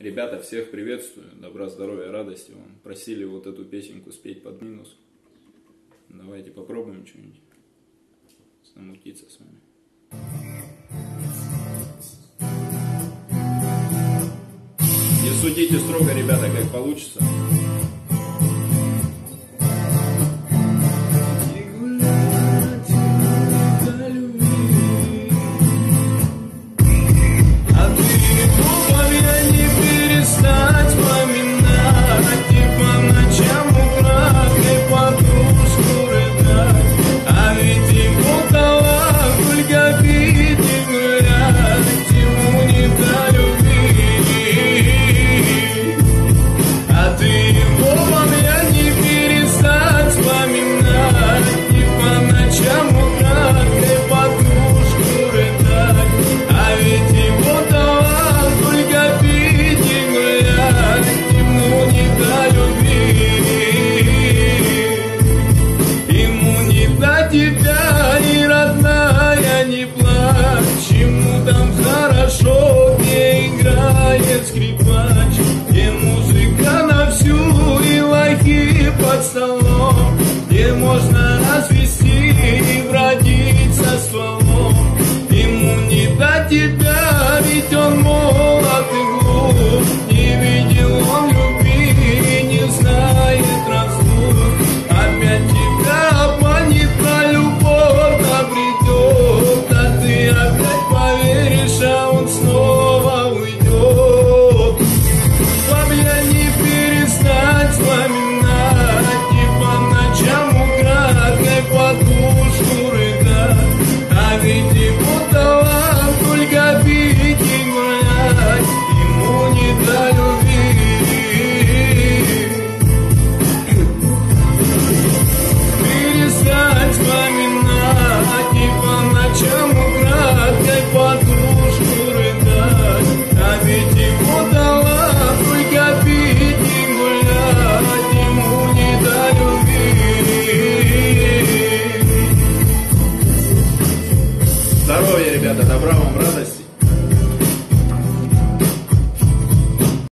Ребята, всех приветствую, добра, здоровья, радости вам. Просили вот эту песенку спеть под минус. Давайте попробуем что-нибудь намутиться с вами. Не судите строго, ребята, как получится. Тебя, и родная, не плачь, ему там хорошо, где играет скрипач, где музыка на всю и лайки под столом, где можно развести и бродить со стволом. Ему не до тебя, ведь он молод и глуп, не видел он любви и не знает разлук. Опять тебя обманет, на любовь обретет, а ты опять поверишь, а он снова уйдет. Вам я не перестать вспоминать, и по ночам украдкой подушку рыдать, а ведь ему талант только пить и гулять, ему не до любви. Перестать вспоминать и по ночам украдкой подружку рыдать, а ведь ему талант только пить и гулять, ему не до любви. Здоровья, ребята, добра вам.